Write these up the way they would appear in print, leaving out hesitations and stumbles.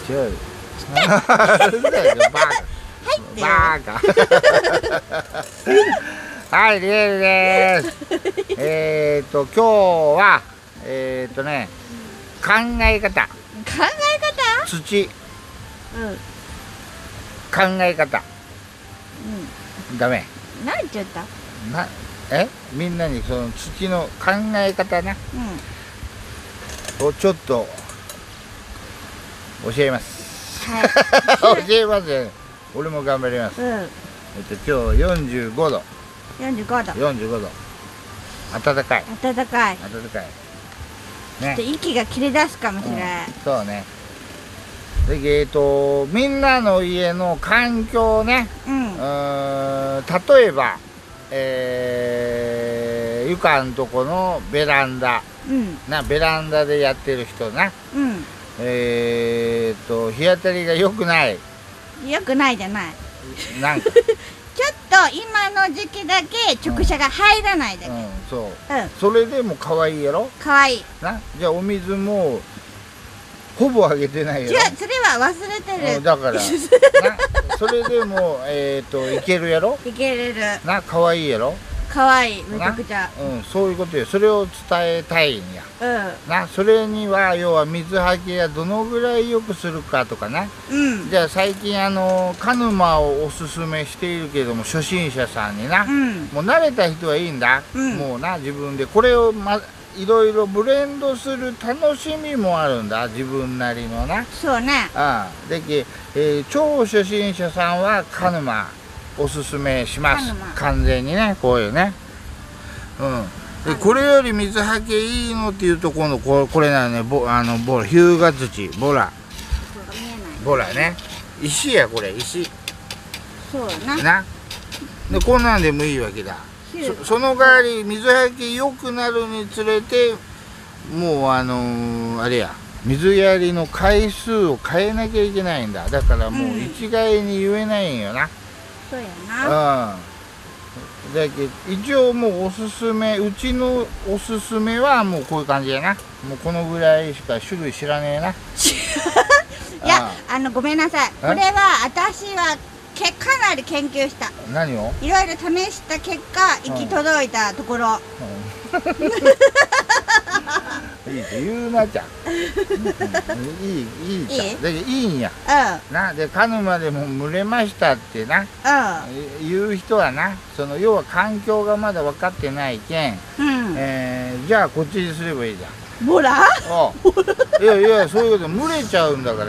違うよ。バカ。はい、リエルです。今日は考え方。土。考え方。ダメ。 なんて言った？ みんなにその土の考え方ね。をちょっと教えます。教えますよ。俺も頑張ります。今日45度。45度。暖かい。 ね。息が切れ出すかもしれない。 そうね。で、みんなの家の環境ね。例えば、床のとこのベランダ。ベランダでやってる人な。日当たりが良くない。 良くないじゃない。 なんか。 ちょっと今の時期だけ直射が入らないだけ。 そう。それでも可愛いやろ。 可愛い。 じゃあお水もほぼあげてないよ。 違う、それは忘れてる。 だからそれでもいけるやろ。 いけれる。 可愛いやろ。 可愛い、めちゃくちゃ。 そういうことよ。それを伝えたいんや。それには要は水はけがどのぐらい良くするかとかな。じゃあ最近鹿沼をおすすめしているけども、初心者さんにな、もう慣れた人はいいんだ。もう自分でこれをいろいろブレンドする楽しみもあるんだ、自分なりのな。 そうね。 超初心者さんは鹿沼おすすめします。完全にね、こういうね。でこれより水はけいいのっていうと、今度これなのね。日向土、ボラね。石や、これ石。 そうな。でこんなんでもいいわけだ。その代わり水はけ良くなるにつれて、もうあれや、水やりの回数を変えなきゃいけないんだ。だからもう一概に言えないんよな。 そうやな。 だけど一応もうおすすめ、うちのおすすめはもうこういう感じやな。もうこのぐらいしか種類知らねえな。 いや、ごめんなさい。これは私はかなり研究した。 何を？ いろいろ試した結果、行き届いたところ。 いいって言うなちゃん。いいちゃん。だけどいいんや。で鹿沼でも蒸れましたってな。言う人はな、その要は環境がまだ分かってないけん。じゃあこっちにすればいいじゃん。 ボラ？ いやそういうこと、蒸れちゃうんだから。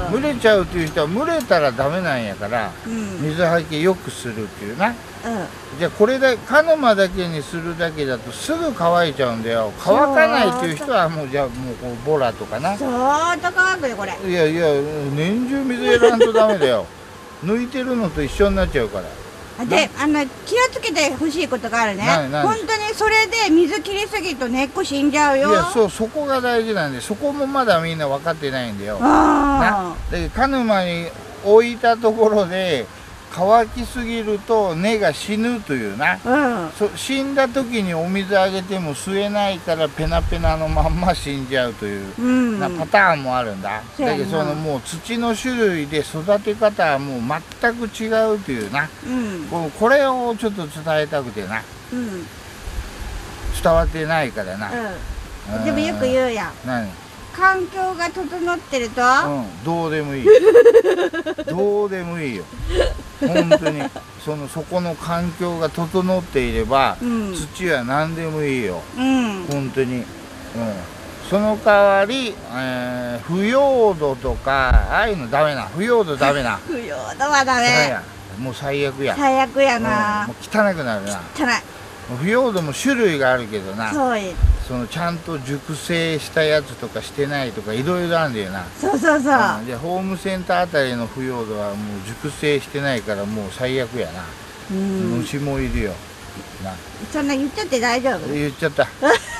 蒸れちゃうっていう人は蒸れたらダメなんやから、水はけ良くするっていうな。じゃあこれで鹿沼だけにするだけだとすぐ乾いちゃうんだよ。乾かないっていう人はもうじゃあもうこうボラとかな。 相当乾くよこれ。 いや年中水やらんとダメだよ。抜いてるのと一緒になっちゃうから。 で、気をつけてほしいことがあるね。本当にそれで水切りすぎると根っこ死んじゃうよ。 いや、そこが大事なんで、そこもまだみんな分かってないんだよ。で、鹿沼に置いたところで乾きすぎると根が死ぬというな。死んだ時にお水あげても吸えないからペナペナのまんま死んじゃうというパターンもあるんだ。だけどもう土の種類で育て方はもう全く違うというな。これをちょっと伝えたくてな。伝わってないからな。 でもよく言うやん。 何？ 環境が整ってると、 どうでもいい。どうでもいいよ。本当にそこの環境が整っていれば、土は何でもいいよ。本当に。その代わり、腐葉土とかああいうのダメな。腐葉土ダメな。 腐葉土はダメ。 もう最悪や。 最悪やな。 もう汚くなるな。 汚い。 腐葉土も種類があるけどな。ちゃんと熟成したやつとかしてないとかいろいろあるんだよな。でホームセンターあたりの腐葉土はもう熟成してないからもう最悪やな。虫もいるよな。 そんな言っちゃって大丈夫？ 言っちゃった。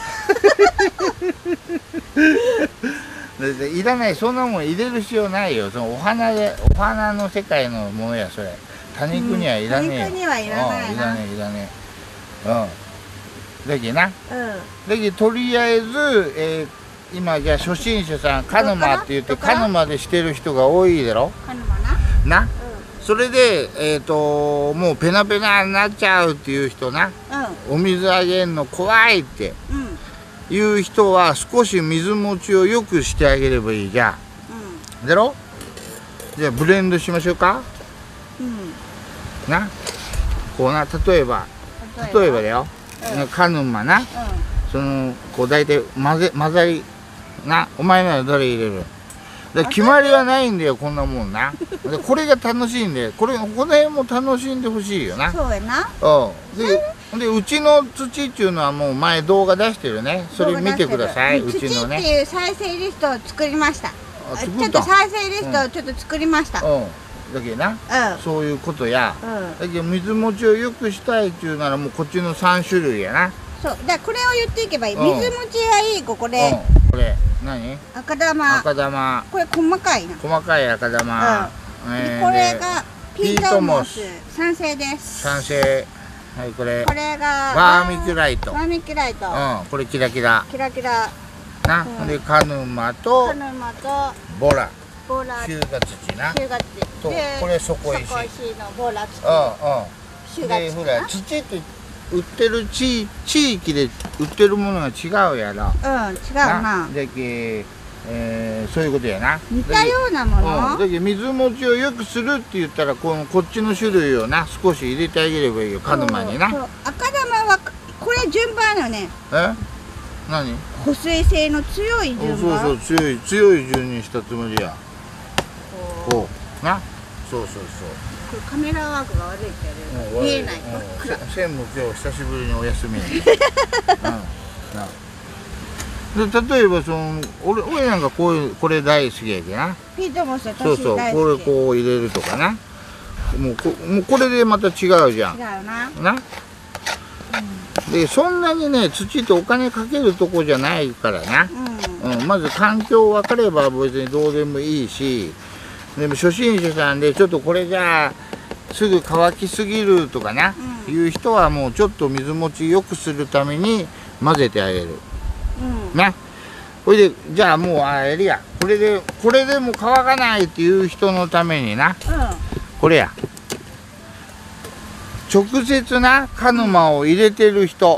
いらない、そんなもん入れる必要ないよ。お花の世界のものやそれ。多肉にはいらねえよ。 多肉にはいらないな。 いらねえ。だけどな。だけどとりあえず、 今じゃあ初心者さん鹿沼って言って鹿沼でしてる人が多いだろ。 鹿沼な。 な、それでもうペナペナになっちゃうっていう人な、お水あげんの怖いっていう人は少し水持ちをよくしてあげればいいじゃん。だろ。じゃあブレンドしましょうか。な、こうな、例えばだよ、鹿沼な、そのこう大体混ざりな、お前ならどれ入れる。決まりはないんだよ、こんなもんな。これが楽しいんで、この辺も楽しんでほしいよな。 そうやな。 でうちの土っていうのはもう前動画出してるね。それ見てください。うちのね。 土っていう再生リストを作りました。ちょっと再生リストをちょっと作りました。 だけどな、そういうことや。だけど水持ちをよくしたいっていうならもうこっちの3種類やな。 そう、だからこれを言っていけばいい。水持ちがいい子、これ。 これ何？赤玉。 これ細かいな。 細かい赤玉。 これがピートモス。酸性です。 酸性。はい、これがバーミキュライト。これキラキラ。な、で鹿沼とボラ。日向土な。とこれ底石。 のボラ土。 でほら土って売ってる地域で売ってるものが違うやろ。 違うな。 でそういうことやな。 似たようなもの。 だけど水持ちをよくするって言ったらこっちの種類をな少し入れてあげればいいよ、鹿沼にな。 赤玉はこれ順番よね。 何？ 保水性の強い順番。 そう強い順にしたつもりや。こうな。そうカメラワークが悪いけど見えない。 専務今日久しぶりにお休みやで、例えば俺なんかこれ大好きやけな。 ピートモス私大好き。 これこう入れるとかな。もうこれでまた違うじゃん。 違うな。 でそんなにね土ってお金かけるとこじゃないからな。まず環境分かれば別にどうでもいいし、でも初心者さんでちょっとこれじゃあすぐ乾きすぎるとかな、いう人はもうちょっと水持ちよくするために混ぜてあげる。な、これでじゃあもうやるや、これでも乾かないっていう人のためにな、これや直接な鹿沼を入れてる人、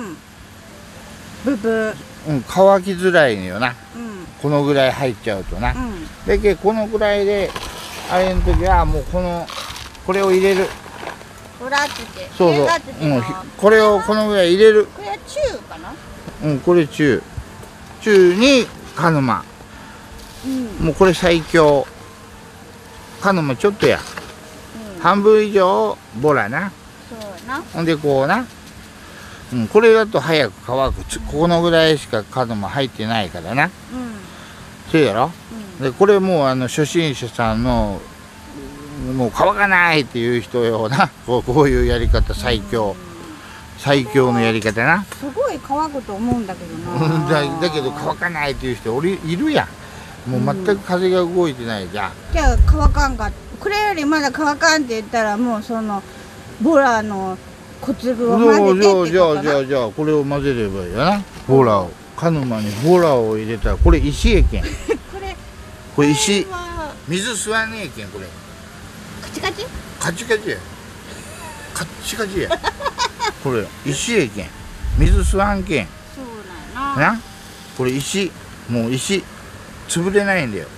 乾きづらいのよな。このぐらい入っちゃうとな。だけどこのぐらいであれの時はもうこれを入れる。そう、これをこのぐらい入れる。 これは中かな？ これ中に鹿沼。もうこれ最強。鹿沼ちょっとや。半分以上ボラな。ほんでこうな。これだと早く乾く。このぐらいしか鹿沼入ってないからな。そうやろ。でこれもう初心者さんのもう乾かないっていう人よな。こういうやり方最強のやり方な。 すごい乾くと思うんだけどな。 だけど乾かないっていう人いるやん。もう全く風が動いてないじゃん。 じゃあ乾かんか、これよりまだ乾かんって言ったらもうそのボラの小粒を混ぜてってことな。 じゃあこれを混ぜればいいよな。ボラを鹿沼にボラを入れたらこれ石やけん。これ石、水吸わねえけんこれ。 カチカチ？ カチカチや。カッチカチや。これ石やけん。水吸わんけん。 そうなんやな。 これ石、もう石潰れないんだよ。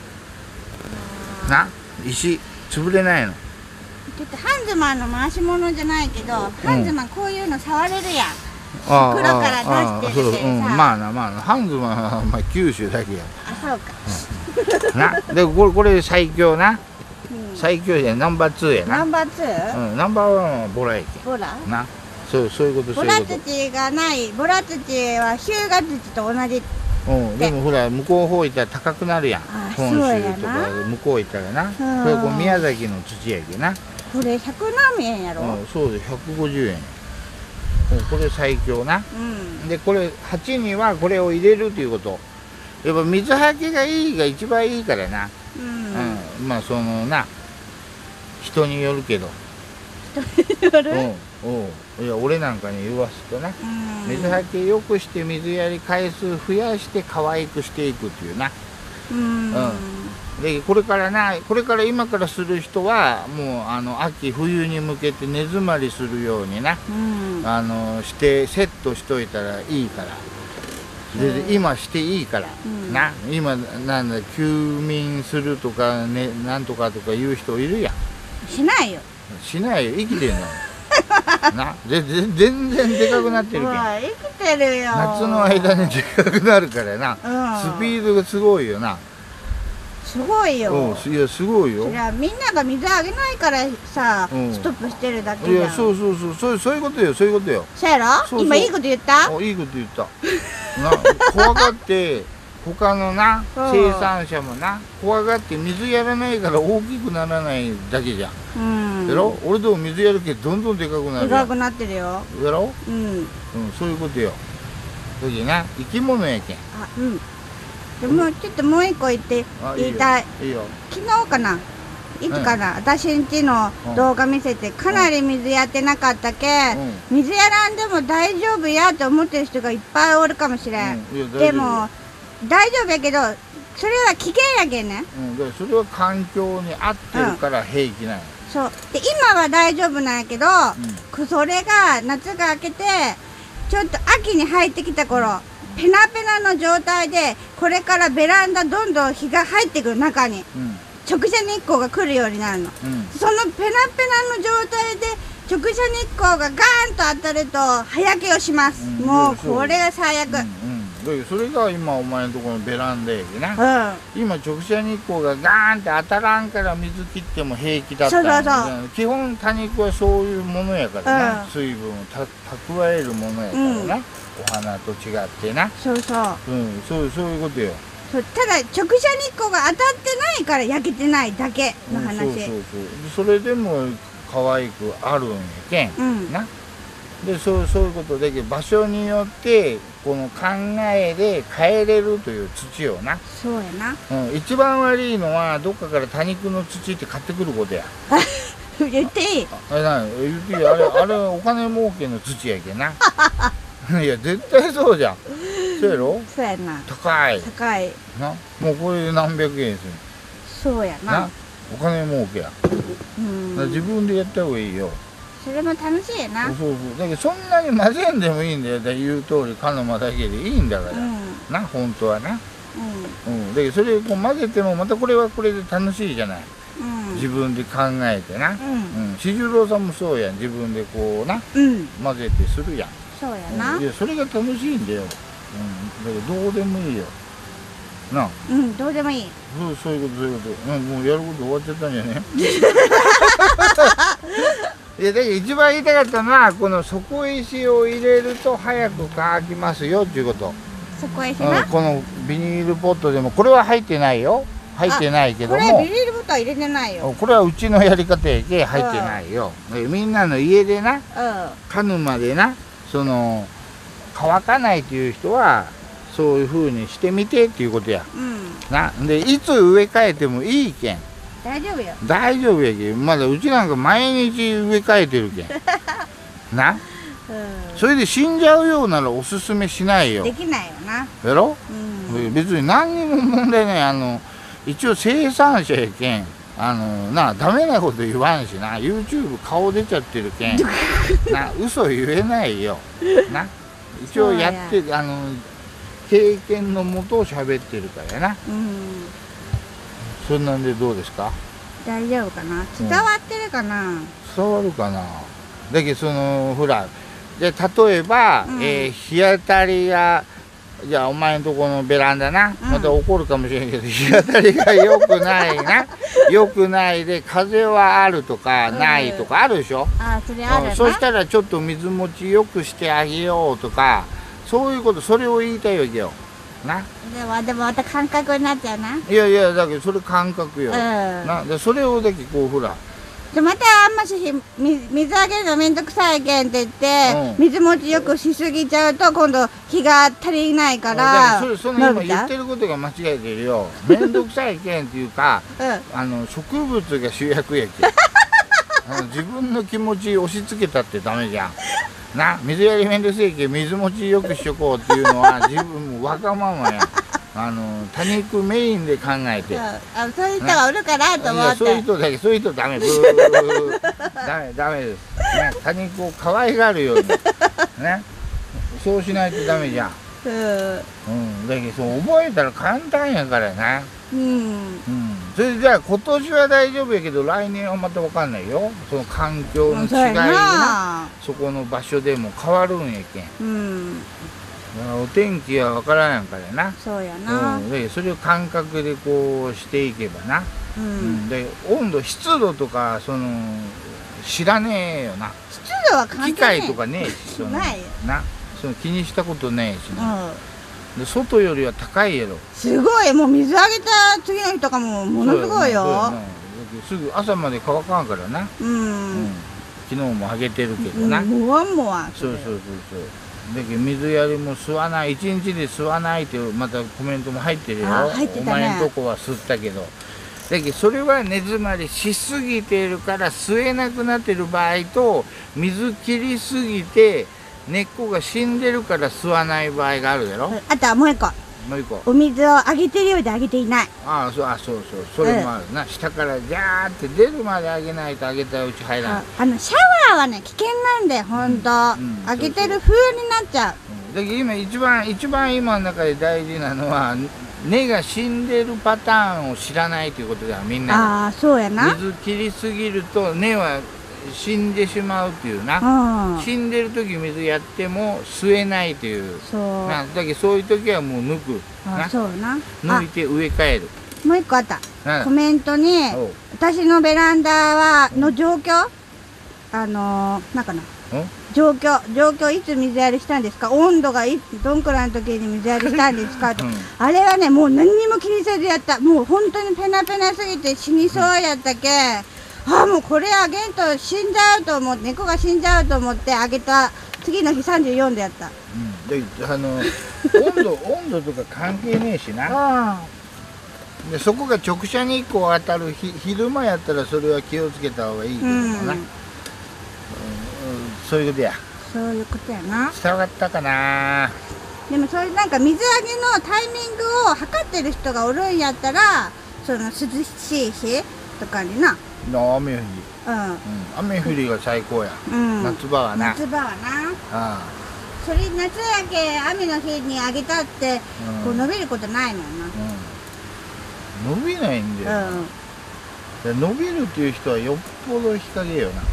石潰れないの。 ちょっとハンズマンの回し物じゃないけど、ハンズマンこういうの触れるやん。袋から出してるけどさ。 まあなハンズマンは九州だけや。 そうか。 でこれ最強な。最強やナンバー2やな。 ナンバー 2？ ナンバー1はボラやけん。 ボラ？ な。そういうこと。 ボラ土がない。ボラ土は日向土と同じ。 でもほら向こう方行ったら高くなるやん。本州とか向こう行ったらな。それこう宮崎の土やけな。 これ100何円やろ？ そうで150円。これ最強な。でこれ鉢にはこれを入れるということ。やっぱ水はけがいいが一番いいからな。まあそのな人によるけど。 夜いや俺なんかに言わすとな、水はけよくして水やり回数増やして可愛くしていくっていうな。でこれから今からする人はもう秋冬に向けて根詰まりするようにな、してセットしといたらいいから。で今していいから、な今なんだ休眠するとかねなんとかとか言う人いるやん。 しないよ。 しないよ生きてんのな全然でかくなってるけん。 生きてるよ。 夏の間にでかくなるからな、スピードがすごいよな。 すごいよ。 いやすごいよ。 そりゃみんなが水あげないからさ、ストップしてるだけじゃん。 いやそういうことよそういうことよ。 そうやろ。今いいこと言った。 いいこと言ったな。怖がって他のな生産者もな怖がって水やらないから大きくならないだけじゃん。やろ。俺でも水やるけどんどんでかくなる。 でかくなってるよ。 やろ。そういうことよ。だけどな生き物やけん。 でもちょっともう一個言いたい。 いいよ。 昨日かないつかな、私んちの動画見せてかなり水やってなかったけ、水やらんでも大丈夫やと思ってる人がいっぱいおるかもしれん。でも大丈夫やけどそれは危険やけんね。 それは環境に合ってるから平気なの。 そうで今は大丈夫なんやけど、それが夏が明けてちょっと秋に入ってきた頃、ペナペナの状態でこれからベランダどんどん日が入ってくる中に、直射日光が来るようになるの、そのペナペナの状態で直射日光がガーンと当たると葉焼けをします。もうこれが最悪。 それが今お前のところのベランダやけな、今直射日光がガーンって当たらんから水切っても平気だったん。基本多肉はそういうものやからな、水分を蓄えるものやからな、お花と違ってな。そういうことよ。 ただ直射日光が当たってないから焼けてないだけの話。 それでも可愛くあるんやけん、な。でそういうことで場所によってこの考えで変えれるという土をな。 そうやな。 一番悪いのはどっかから多肉の土って買ってくることや。 言っていい？ 言っていい。あれお金儲けの土やけな。いや絶対そうじゃん。そうやろ。 そうやな。 高いな。もうこれで何百円する。 そうやな。 お金儲けや。自分でやった方がいいよ。 それも楽しいやな。 だけどそんなに混ぜんでもいいんだよ。言う通り鹿沼だけでいいんだからな、本当はな。だけどそれをこう混ぜてもまたこれはこれで楽しいじゃない。自分で考えてな。四十郎さんもそうやん。自分でこうな混ぜてするやん。 そうやな。 いやそれが楽しいんだよ。だけどどうでもいいよな。 どうでもいい。 そういうこともうやること終わっちゃったんじゃね。いやだけど一番言いたかったのはこの底石を入れると早く乾きますよっていうこと。 底石な。 このビニールポットでもこれは入ってないよ。入ってないけどもこれビニールポットは入れてないよ。 これはうちのやり方やけ入ってないよ。みんなの家でな鹿沼でな乾かないっていう人はそういう風にしてみてっていうことや。でいつ植え替えてもいいけん。 大丈夫よ。 大丈夫やけん。まだうちなんか毎日植え替えてるけん。な。それで死んじゃうようならおすすめしないよ。 できないよな。 やろ。別に何にも問題ない。一応生産者やけん。ダメなこと言わんしな。YouTube 顔出ちゃってるけん。嘘言えないよ。な。一応やって経験のもとを喋ってるからやな。そんなんでどうですか？ 大丈夫かな。伝わってるかな。 伝わるかな。だけどほらで例えば、日当たりがじゃあお前のとこのベランダな、また怒るかもしれんけど日当たりが良くないな。良くないで風はあるとかないとかあるでしょ。 それあるな。 そしたらちょっと水持ちよくしてあげようとかそういうことそれを言いたいわけよ。な。 でもまた感覚になっちゃうな。 いやだけどそれ感覚よ。でそれをだけこうほら。 でまたあんまし水あげるのめんどくさいけんって言って、水持ちよくしすぎちゃうと今度日が足りないから。 その今言ってることが間違えてるよ。めんどくさいけんっていうか、植物が主役やけん。 自分の気持ち押し付けたってダメじゃん。な、水やりめんどくせえけ水持ちよくしとこうっていうのは自分もわがままや。多肉メインで考えて。 そういう人がおるかなと思って。 そういう人だけ、そういう人ダメ。ブーダメです。ね、多肉を可愛がるように。ね。そうしないとダメじゃん。だけどそう覚えたら簡単やからな。それじゃあ今年は大丈夫やけど来年はまた分かんないよ。その環境の違いでな、そこの場所でも変わるんやけん。お天気は分からんからな。 そうやな。 でそれを感覚でこうしていけばな。で温度湿度とかその知らねえよな。 湿度は関係ない。 機械とかねえし、そのないな、その気にしたことないしな。で外よりは高いやろ。 すごい、もう水あげた次の日とかもものすごいよ。 すぐ朝まで乾かんからな。昨日もあげてるけどな。 もわもわ。 そう。だけど水やりも吸わない、一日で吸わないってまたコメントも入ってるよ。お前んとこは吸ったけど。だけどそれは根詰まりしすぎてるから吸えなくなってる場合と、水切りすぎて根っこが死んでるから吸わない場合があるだろ。 あとはもう一個。お水をあげてるようであげていない。 そうそれもあるな。下からジャーって出るまであげないとあげたうち入らない。 シャワーはね危険なんで、ほんとあげてる風になっちゃう。 だけど今一番今の中で大事なのは根が死んでるパターンを知らないということだよ、みんな。 そうやな。 水切りすぎると根は死んでしまうっていうな。死んでる時水やっても吸えないというな。だけどそういう時はもう抜くな。抜いて植え替える。 もう一個あった。コメントに私のベランダの状況、なんかな、状況いつ水やりしたんですか、温度がどんくらいの時に水やりしたんですかと。あれはねもう何にも気にせずやった。もう本当にペナペナすぎて死にそうやったけ、もうこれあげんと死んじゃうと思って、猫が死んじゃうと思ってあげた次の日34でやった。温度とか関係ねえしな。 でそこが直射日光当たる昼間やったらそれは気をつけた方がいいけどな。そういうことや。 そういうことやな。 伝わったかな。 でもそういうなんか水あげのタイミングを測ってる人がおるんやったら、その涼しい日とかにな。 雨降り。雨降りが最高や。夏場はな。 夏場はな。それ夏やけ雨の日にあげたってこう伸びることないもんな。 伸びないんだよ。伸びるっていう人はよっぽど日陰よな。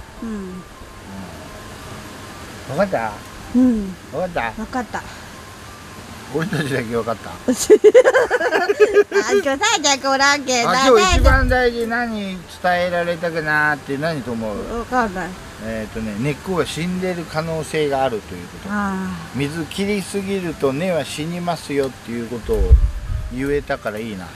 分かった？分かった？ 分かった。 俺たちだけ分かった。 今日さえちゃんおらんけん。 今日一番大事何伝えられたかなって何と思う？ 分かんない。 根っこが死んでる可能性があるということ。水切りすぎると根は死にますよっていうことを言えたからいいな。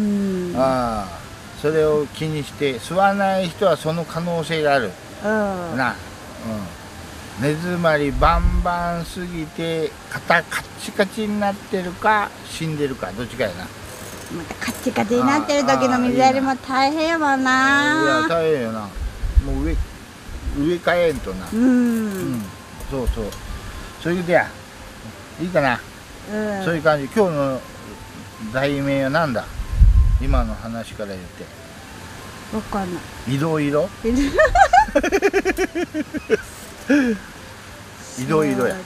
それを気にして吸わない人はその可能性があるな。根詰まりバンバンすぎてカッチカチになってるか死んでるかどっちかやな。 またカッチカチになってる時の水やりも大変やもんな。 いや大変よな。もう植え替えんとな。そういうことや。いいかな。そういう感じ。今日の題名はなんだ？今の話から言って。 わかんない。 いろいろ。いろいろや。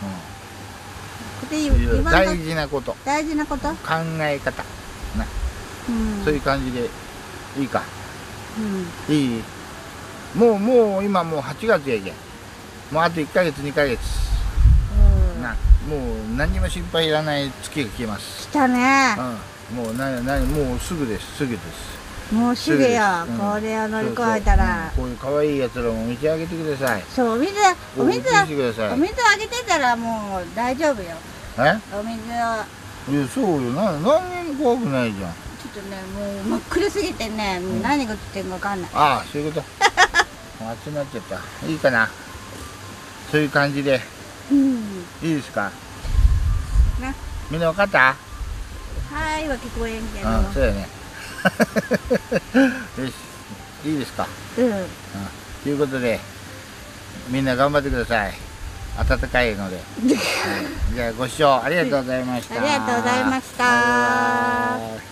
大事なこと。 大事なこと。 考え方。な。そういう感じでいいか。いい。もう今もう8月やけん。もうあと1ヶ月2ヶ月。な。もう何にも心配いらない月が来ます。 来たね。 もうもうすぐです。すぐです。 もうすぐよ。これを乗り越えたら。 こういう可愛いやつらも水あげてください。 そう、お水あげてたらもう大丈夫よ。お水は。 いや、そうよ。何にも怖くないじゃん。 ちょっとね、もう真っ暗すぎてね、何が映ってるか分かんない。 そういうこと。暑くなっちゃった。いいかな。そういう感じで。いいですか。みんな分かった？ はいは聞こえんけど。 そうやね。よし。 いいですか。 うんということでみんな頑張ってください。暖かいので、じゃあご視聴ありがとうございました。 ありがとうございました。 バイバイ。